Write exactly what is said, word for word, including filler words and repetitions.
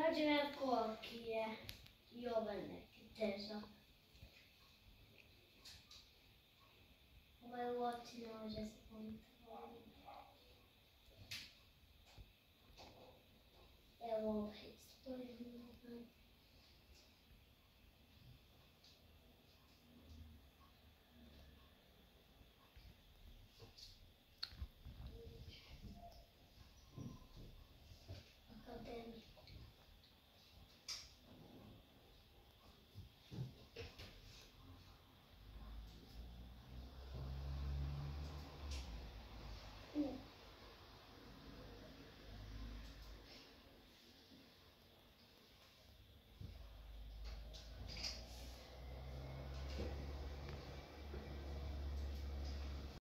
Dođe me kokije i ovaj neki težak. Ovaj loti ne može se kontroliti. Evo ovaj isto je.